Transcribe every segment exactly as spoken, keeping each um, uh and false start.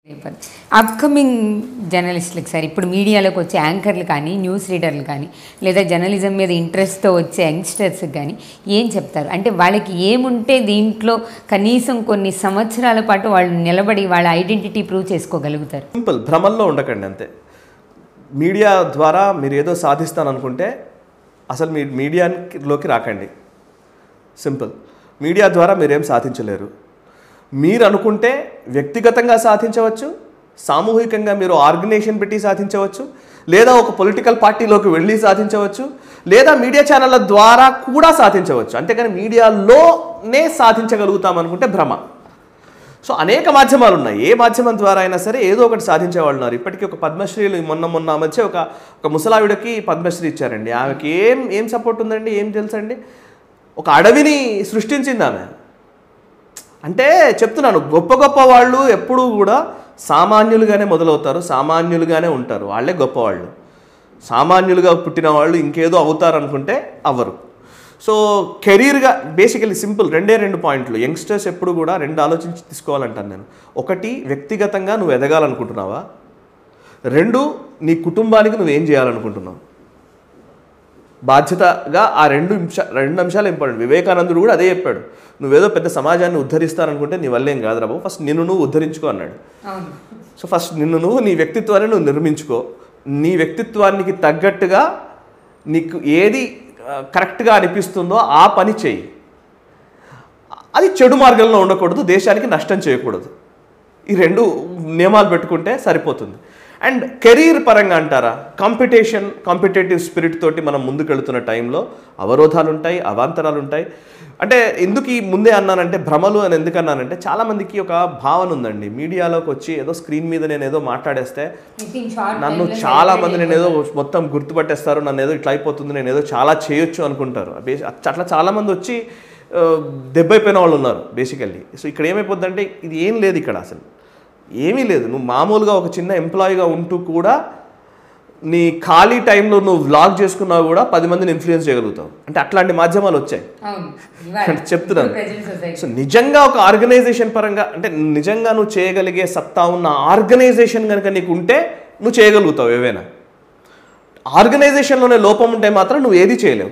Upcoming జర్నలిస్టులకు sir ఇప్పుడు మీడియాలోకి వచ్చే యాంకర్లు కానీ న్యూస్ రీడర్లు కానీ లేదా జర్నలిజం మీద ఇంట్రెస్ట్తో వచ్చే యంగ్స్టర్స్కి కానీ ఏం చెప్తారు? అంటే వాళ్ళకి ఏముంటే దీంట్లో కనీసం కొన్ని సంవత్సరాల పాటు వాళ్ళు నిలబడి వాళ్ళ ఐడెంటిటీ ప్రూవ్ చేసుకోగలుగుతారు? సింపుల్, భ్రమల్లో ఉండకండి అంతే. మీడియా ద్వారా మీరు ఏదో సాధిస్తాననుకుంటే అసలు మీ మీడియాలోకి రాకండి. సింపుల్, మీడియా ద్వారా మీరేం సాధించలేరు. మీరు అనుకుంటే వ్యక్తిగతంగా సాధించవచ్చు, సామూహికంగా మీరు ఆర్గనైజేషన్ పెట్టి సాధించవచ్చు, లేదా ఒక పొలిటికల్ పార్టీలోకి వెళ్ళి సాధించవచ్చు, లేదా మీడియా ఛానళ్ళ ద్వారా కూడా సాధించవచ్చు. అంతేకాని మీడియాలోనే సాధించగలుగుతాం అనుకుంటే భ్రమ. సో అనేక మాధ్యమాలు ఉన్నాయి. ఏ మాధ్యమం ద్వారా అయినా సరే ఏదో ఒకటి సాధించే వాళ్ళు ఉన్నారు. ఇప్పటికీ ఒక పద్మశ్రీలు మొన్న మొన్న మధ్య ఒక ఒక ముసలావిడకి పద్మశ్రీ ఇచ్చారండి. ఆమెకి ఏం ఏం సపోర్ట్ ఉందండి, ఏం తెలుసండి? ఒక అడవిని సృష్టించింది ఆమె. అంటే చెప్తున్నాను, గొప్ప గొప్ప వాళ్ళు ఎప్పుడూ కూడా సామాన్యులుగానే మొదలవుతారు, సామాన్యులుగానే ఉంటారు. వాళ్ళే గొప్పవాళ్ళు. సామాన్యులుగా పుట్టిన వాళ్ళు ఇంకేదో అవుతారు అనుకుంటే అవ్వరు. సో కెరీర్గా బేసికలీ సింపుల్ రెండే రెండు పాయింట్లు. యంగ్స్టర్స్ ఎప్పుడు కూడా రెండు ఆలోచించి తీసుకోవాలంటాను నేను. ఒకటి, వ్యక్తిగతంగా నువ్వు ఎదగాలనుకుంటున్నావా? రెండు, నీ కుటుంబానికి నువ్వేం చేయాలనుకుంటున్నావు? బాధ్యతగా ఆ రెండు అంశ రెండు అంశాలు ఇంపార్టెంట్. వివేకానందుడు కూడా అదే చెప్పాడు. నువ్వేదో పెద్ద సమాజాన్ని ఉద్ధరిస్తాననుకుంటే నీ వల్ల ఏం కాదు రాబో, ఫస్ట్ నిన్ను నువ్వు ఉద్ధరించుకో అన్నాడు. సో ఫస్ట్ నిన్ను నువ్వు నీ వ్యక్తిత్వాన్ని నువ్వు నిర్మించుకో. నీ వ్యక్తిత్వానికి తగ్గట్టుగా నీకు ఏది కరెక్ట్గా అనిపిస్తుందో ఆ పని చేయి. అది చెడు మార్గంలో ఉండకూడదు, దేశానికి నష్టం చేయకూడదు. ఈ రెండు నియమాలు పెట్టుకుంటే సరిపోతుంది. అండ్ కెరీర్ పరంగా అంటారా, కాంపిటీషన్ కాంపిటేటివ్ స్పిరిట్ తోటి మనం ముందుకెళ్తున్న టైంలో అవరోధాలు ఉంటాయి, అవాంతరాలు ఉంటాయి. అంటే ఎందుకు ఈ ముందే అన్నానంటే భ్రమలు అని ఎందుకు అన్నానంటే, చాలామందికి ఒక భావన ఉందండి, మీడియాలోకి వచ్చి ఏదో స్క్రీన్ మీద నేను ఏదో మాట్లాడేస్తే నన్ను చాలామంది నేను ఏదో మొత్తం గుర్తుపట్టేస్తారు, నన్ను ఏదో ఇట్లా అయిపోతుంది, నేను ఏదో చాలా చేయొచ్చు అనుకుంటారు. అట్లా చాలామంది వచ్చి దెబ్బైపోయిన వాళ్ళు ఉన్నారు బేసికల్లీ. సో ఇక్కడ ఏమైపోద్దంటే ఇది ఏం లేదు, ఇక్కడ అసలు ఏమీ లేదు. నువ్వు మామూలుగా ఒక చిన్న ఎంప్లాయీగా ఉంటూ కూడా నీ ఖాళీ టైంలో నువ్వు వ్లాగ్ చేసుకున్నా కూడా పది మందిని ఇన్ఫ్లుయెన్స్ చేయగలుగుతావు. అంటే అట్లాంటి మాధ్యమాలు వచ్చాయి చెప్తున్నాను. సో నిజంగా ఒక ఆర్గనైజేషన్ పరంగా అంటే నిజంగా నువ్వు చేయగలిగే సత్తా ఉన్న ఆర్గనైజేషన్ కనుక నీకు ఉంటే నువ్వు చేయగలుగుతావు ఏవైనా. ఆర్గనైజేషన్లోనే లోపం ఉంటే మాత్రం నువ్వు ఏది చేయలేవు.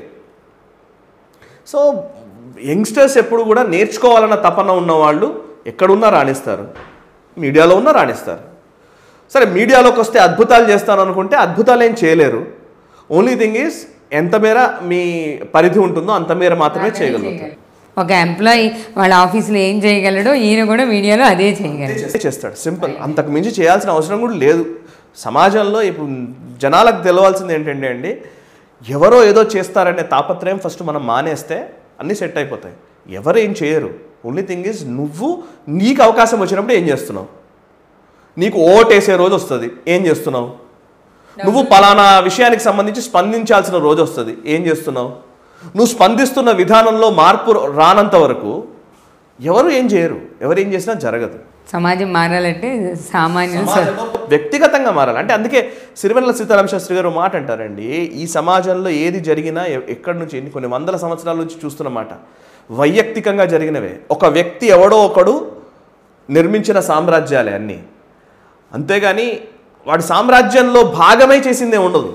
సో యంగ్స్టర్స్ ఎప్పుడు కూడా నేర్చుకోవాలన్న తపన ఉన్నవాళ్ళు ఎక్కడున్నా రాణిస్తారు, మీడియాలో ఉన్నా రాణిస్తారు. సరే మీడియాలోకి వస్తే అద్భుతాలు చేస్తాను అనుకుంటే అద్భుతాలు ఏం చేయలేరు. ఓన్లీ థింగ్ ఈజ్ ఎంత మేర మీ పరిధి ఉంటుందో అంత మేర మాత్రమే చేయగలుగుతారు. ఒక ఎంప్లాయీ వాళ్ళ ఆఫీస్లో ఏం చేయగలడో ఈయన కూడా మీడియాలో అదే చేయగలడు, చేస్తాడు. సింపుల్, అంతకు మించి చేయాల్సిన అవసరం కూడా లేదు. సమాజంలో ఇప్పుడు జనాలకు తెలవాల్సింది ఏంటంటే అండి, ఎవరో ఏదో చేస్తారనే తాపత్రయం ఫస్ట్ మనం మానేస్తే అన్నీ సెట్ అయిపోతాయి. ఎవరు ఏం చేయరు. ఓన్లీ థింగ్ ఈజ్ నువ్వు నీకు అవకాశం వచ్చినప్పుడు ఏం చేస్తున్నావు? నీకు ఓటేసే రోజు వస్తుంది, ఏం చేస్తున్నావు? నువ్వు పలానా విషయానికి సంబంధించి స్పందించాల్సిన రోజు వస్తుంది, ఏం చేస్తున్నావు? నువ్వు స్పందిస్తున్న విధానంలో మార్పు రానంత వరకు ఎవరు ఏం చేయరు. ఎవరు ఏం చేసినా జరగదు. సమాజం మారాలంటే సామాన్యులు వ్యక్తిగతంగా మారాలి. అంటే అందుకే సిరివెన్నెల సీతారామ శాస్త్రి గారు మాట అంటారండి, ఈ సమాజంలో ఏది జరిగినా ఎక్కడి నుంచి ఎన్ని కొన్ని వందల సంవత్సరాల నుంచి చూస్తున్నమాట వైయక్తికంగా జరిగినవే. ఒక వ్యక్తి ఎవడో ఒకడు నిర్మించిన సామ్రాజ్యాలే అన్నీ. అంతేగాని వాడి సామ్రాజ్యంలో భాగమై చేసిందే ఉండదు.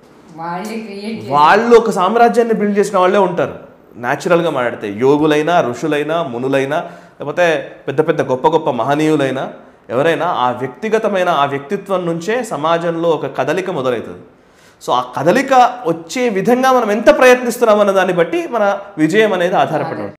వాళ్ళు ఒక సామ్రాజ్యాన్ని బిల్డ్ చేసిన వాళ్ళే ఉంటారు. న్యాచురల్గా మాట్లాడితే యోగులైనా, ఋషులైనా, మునులైనా, లేకపోతే పెద్ద పెద్ద గొప్ప గొప్ప మహనీయులైనా ఎవరైనా ఆ వ్యక్తిగతమైన ఆ వ్యక్తిత్వం నుంచే సమాజంలో ఒక కదలిక మొదలవుతుంది. సో ఆ కదలిక వచ్చే విధంగా మనం ఎంత ప్రయత్నిస్తున్నాం అన్న దాన్ని బట్టి మన విజయం అనేది ఆధారపడి ఉంటుంది.